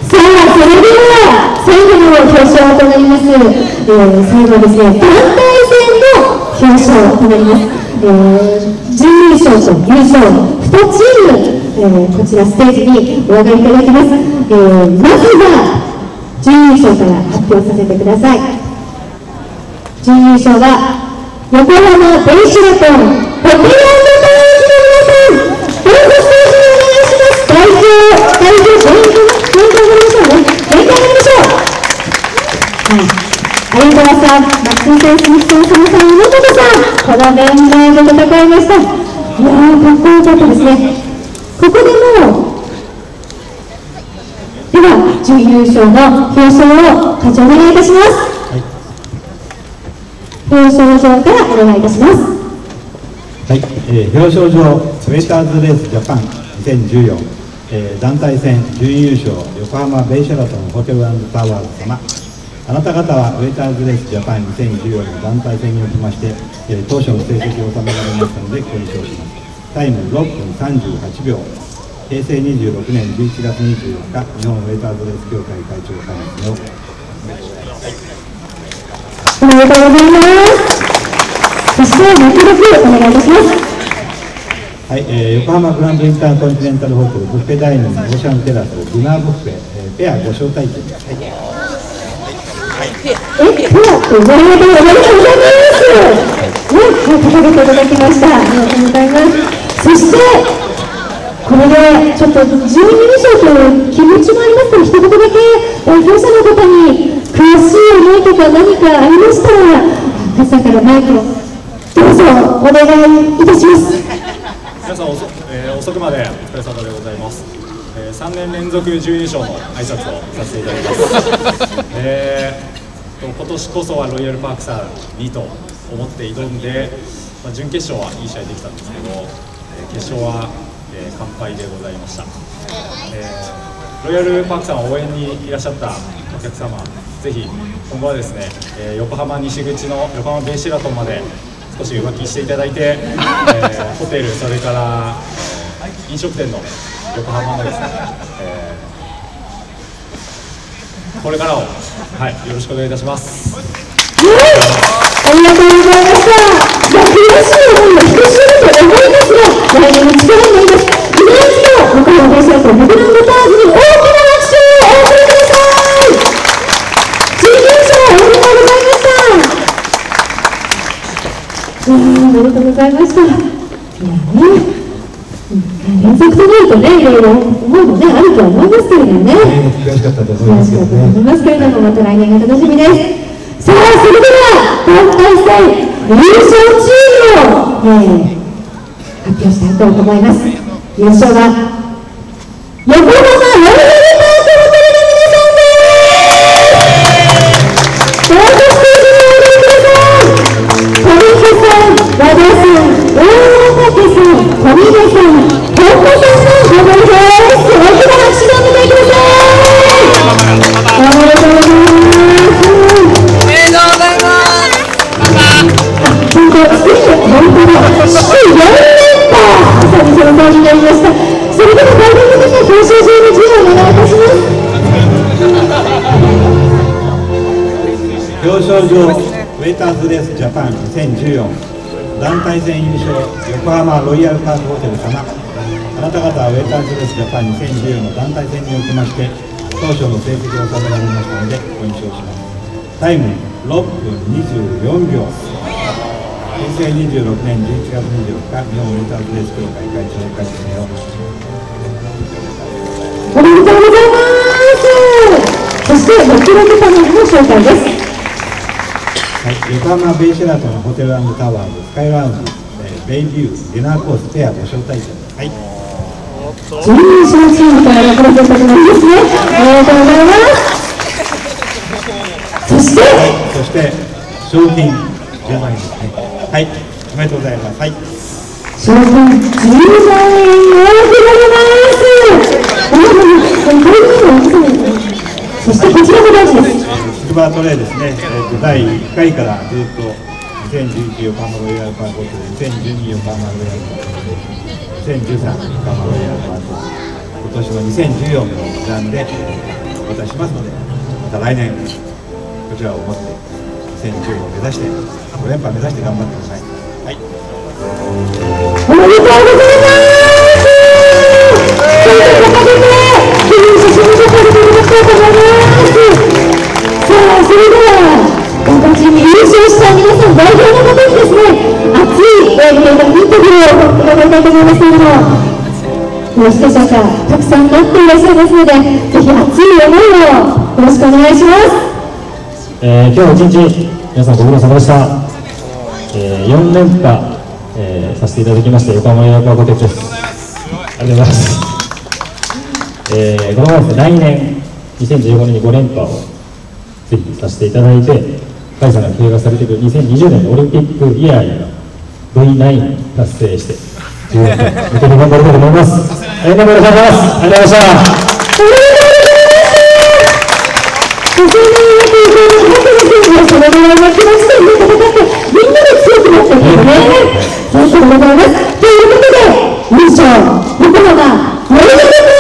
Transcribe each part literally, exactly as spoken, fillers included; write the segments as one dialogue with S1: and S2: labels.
S1: さあ、それでは最後の表彰となります。えー、最後はですね、団体戦の表彰となります。えー、準優勝と優勝にチーム、えー、こちらステージにお上がりいただきます。えー、まずは準優勝から発表させてください。準優勝は横浜ベイシュラトンホテル&タウンズの皆さん、どうぞステージにお願いします。代表代表全員全員上がりましょうね。全員上がりましょう。はい、相川さん、松井さん、鈴木さん、佐野さん、山本さん、このメンバーで戦いました。いやー、かっこよかったですね。ここでもでは準優勝の表彰を課長お願いいたします。はい、表彰状からお願いいたします。
S2: はい、えー、表彰状、ウェイターズレースジャパンにせんじゅうよん、えー、団体戦準優勝横浜ベイシェラトンホテル&タワーズ様、あなた方はウェイターズレースジャパンにせんじゅうよんの団体戦におきまして、えー、当初の成績を収められましたのでご認証します。タイムろっぷんさんじゅうはちびょう、へいせいにじゅうろくねんじゅういちがつにじゅうよっか、日本ウェイターズレース協会会長会議の
S1: おめでとうございます。そして目録お願いいたします。
S2: はい、えー、横浜グランドインターコンチネンタルホテルブッフェダイニングオーシャンテラスディナーブッフェ、えー、ペアご招待券です。はい、
S1: え、ペアっておめでとうございます。ね、掲げていただきました。ありがとうございます。そしてこれでちょっと準優勝という気持ちもありますから、一言だけ代表者の方に悔しい思いとか何かありましたら、朝からマイクをどうぞお願いいたします。
S3: 皆さん遅、えー、遅くまでお疲れ様でございます。えー、さんねん連続準優勝の挨拶をさせていただきます。えー、と今年こそはロイヤルパークさんにと思って挑んで、まあ、準決勝はいい試合できたんですけど、えー、決勝は、えー、完敗でございました。えー、ロイヤルパークさんを応援にいらっしゃったお客様、ぜひ今後はですね、えー、横浜西口の横浜ベイシェラトンまで少し浮気していただいて、えー、ホテル、それから飲食店の横浜のですね、えー、これからを、はい、よろしくお願いいたします。
S1: ありがとうございました。いや、悔しい思いをひとしおと思いますが、来年の力になります。今一度横浜ベイシェラトンホテル&タワーズに大きな拍手をお送りください。準優勝おめでとうございました。いやー、おめでとうございました。いやね、連続となるとね、いろいろ思いもね、あるとは思いますけれどもね。
S2: 悔しかったと思いますけどね。
S1: 悔しかったと思いますけれども、また来年が楽しみです。さあ、それでは団体戦優勝チームを、えー、発表したいと思います。優勝は横浜ロイヤルパークホテルの皆さんです。どうぞステージにお戻りください。小池さん、和田さん、大竹さん、小峰さん、本間さんのご登場です。大きな拍手でお迎えください。おめでとうございます。本当に本当によん連覇、久々の登場になりました。それでは代表的に表彰状の授与をお願いいたします。
S2: 表彰状、ウェイターズレースジャパンにせんじゅうよん団体戦優勝横浜ロイヤルパークホテル様、あなた方はウェイターズレースジャパンにせんじゅうよんの団体戦におきまして当初の成績を収められましたのでご認証します。タイムろっぷんにじゅうよんびょう、へいせいにじゅうろくねんじゅういちがつにじゅうよっか、日本ウェイターズレース協会会長会長を
S1: おめでとうございます。そして目録パネルの紹介です。
S2: はい、横浜ベイシェラトンホテル&タワーズスカイラウンジ、えー、ベイビューディナーコースペアご招待券。はい。
S1: 準優勝チームからのプレゼントになりますね。ありがとうございます。そして、
S2: そして賞金じゅうまんえんですね。はい、おめでとうございます。はい。
S1: 賞金じゅうまんえんを贈られます。そしてこちらも大事です。
S2: シルバートレイですね、えー、とだいいっかいからずっとにせんじゅういち横浜ロイヤルパークホテル、にせんじゅうに横浜ロイヤルパークホテル、にせんじゅうさん横浜ロイヤルパークホテル、今年はにせんじゅうよんの刻んでお渡ししますので、また来年こちらを持ってにせんじゅうごを目指してご連覇目指して頑張ってください。はい。
S1: おめでとうございます。ということでね、記念写真を撮っていただきたいと思います。さあ、それでは今回チーム優勝した皆さん代表の方にですね、熱い、えー、インタビューを伺いたいと思いますけれども、よろしいでしょうか。たくさん待っていらっしゃいますので、ぜひ熱い思いをよろしくお願いします。
S4: えー、今日一日皆さんご苦労様でした。えー、よん連覇、えー、させていただきまして横浜ヤクワコテツです。ありがとうございます。えー、このままですね、来年にせんじゅうごねんにご連覇をぜひさせていただいて、甲斐さんが経営されているにせんにじゅうねんのオリンピックイヤーに ブイナイン 達成してじゅうよんねん向けて頑張りたいと思います。ありがとうございます。ありがとうございました。
S1: それぐらいの気持ちで戦ってみんなで強くなっていくね。ありがとうございます。ということで優勝横浜モルディブクワークのテレビの皆さんに大きな拍手をお送りください。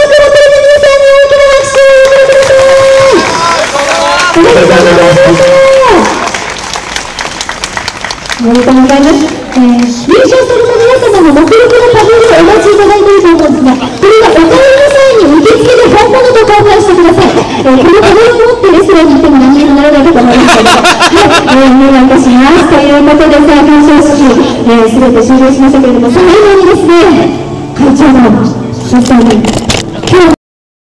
S1: おめでとうございます。おめでとうございます。えー、優勝された皆様の目録のパネルをお待ちいただいていると思うんですが、これはお帰りの際に受付で本物と交換してください。えー、このパネルを持ってレストランに行っても何にもならないかと思いますけど、はい、えー、お願いいたします。ということでさあ、表彰式、えー、すべて終了しましたけれども、最後にですね、会長の皆さんに今日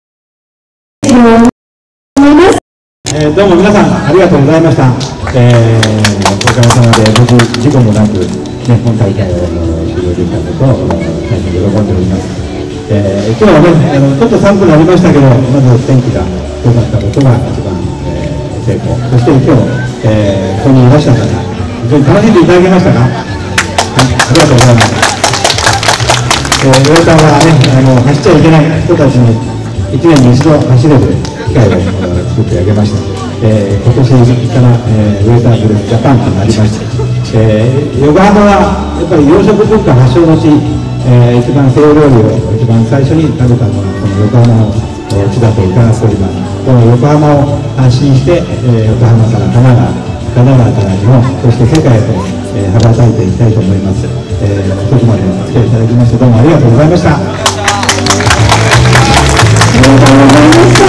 S1: 思います。
S2: えー、どうも皆さんありがとうございました。えー、おかげさまで無事事故もなく、ね、本大会を終了できたことを大変喜んでおります。えー、今日はねあの、ちょっと寒くなりましたけど、まず天気が良かったことが一番、えー、成功。そして今日、えー、ここにいらっしゃった方、非常に楽しんでいただけましたか？はい、ありがとうございます。えー、上さんはね、あの走っちゃいけない人たちにいちねんに一度走れる機会を作ってあげました。えー、今年から、えー、ウェイターズレスジャパンとなりまして、えー、横浜はやっぱり洋食文化発祥の地、えー、一番西洋料理を一番最初に食べたのはこの横浜の地だと伺っております。この横浜を発信して、えー、横浜から神奈川、神奈川から日本、そして世界へと、えー、羽ばたいていきたいと思います。えー、遅くまでお付き合いいただきましてどうもありがとうございました。ありがとうございます。